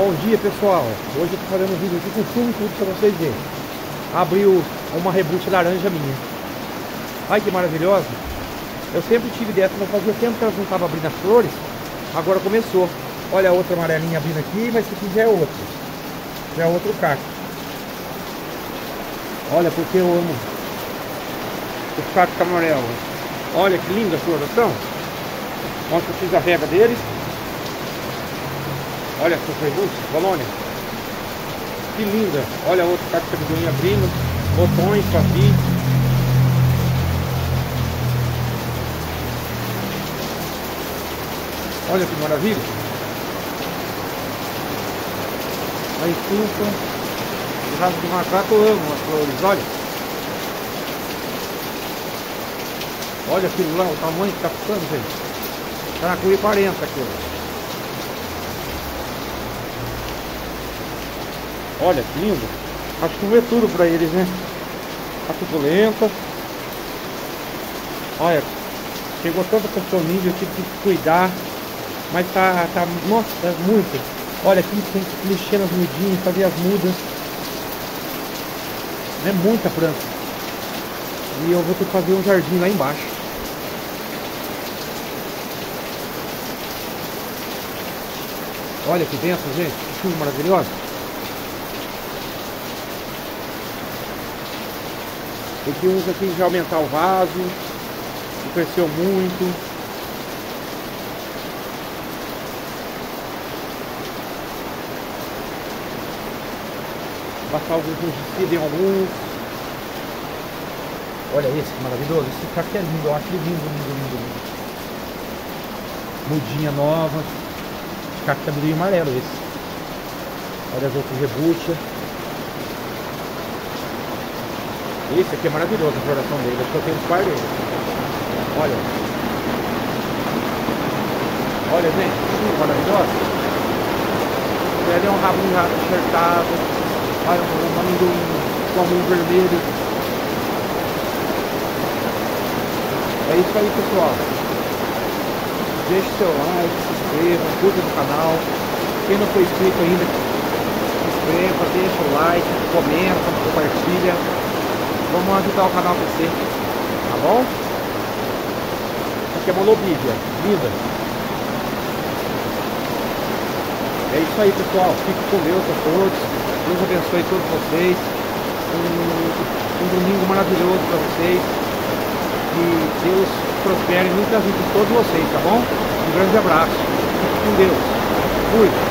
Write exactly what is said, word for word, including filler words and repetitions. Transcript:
Bom dia, pessoal. Hoje eu tô fazendo um vídeo aqui com fumo e tudo pra vocês verem. Abriu uma rebucha laranja minha. Ai, que maravilhosa. Eu sempre tive dessa, mas fazia tempo que elas não estavam abrindo as flores. Agora começou. Olha a outra amarelinha abrindo aqui, mas esse aqui já é outro. Já é outro cacto. Olha, porque eu amo os cactos amarelos. Olha que linda a floração. Ontem eu fiz a rega deles. Olha essa rebucha, colônia. Que linda. Olha outro cacto de amendoim abrindo. Botões, papi. Olha que maravilha. A estufa. O rabo de macaco, eu amo as flores, olha. Olha aquilo lá, o tamanho que tá ficando, gente. Tá na cor de quarenta aquilo. Olha que lindo. Acho que vê tudo pra eles, né? A suculenta. Olha, chegou tanta pessoinha, eu tive que cuidar. Mas tá, tá, nossa, é muito. Olha aqui, tem que mexer nas mudinhas, fazer as mudas. É muita planta. E eu vou ter que fazer um jardim lá embaixo. Olha que benção, gente. Que chuva maravilhosa. Tem que uns aqui já aumentar o vaso. Que cresceu muito. Passar alguns fungicidas em alguns. Olha esse que maravilhoso. Esse cacto é lindo. Eu acho ele lindo, lindo, lindo, lindo. Mudinha nova. Cacto é meio amarelo esse. Olha as outras rebuchas. Esse aqui é maravilhoso a floração dele. Acho que eu tenho uns par dele. Olha. Olha, gente. Que maravilhosa. Ele é um rabo de rato enxertado. Olha, um amendoim com amendoim vermelho. É isso aí, pessoal. Deixe seu like, se inscreva, curta no canal. Quem não foi inscrito ainda, se inscreva, deixa o like, comenta, compartilha. Vamos ajudar o canal a crescer, tá bom? Aqui é uma lobídia, linda. É isso aí, pessoal. Fique com Deus a todos. Deus abençoe todos vocês. Um, um domingo maravilhoso para vocês. Que Deus prospere muito a vida de todos vocês, tá bom? Um grande abraço. Fique com Deus. Cuide.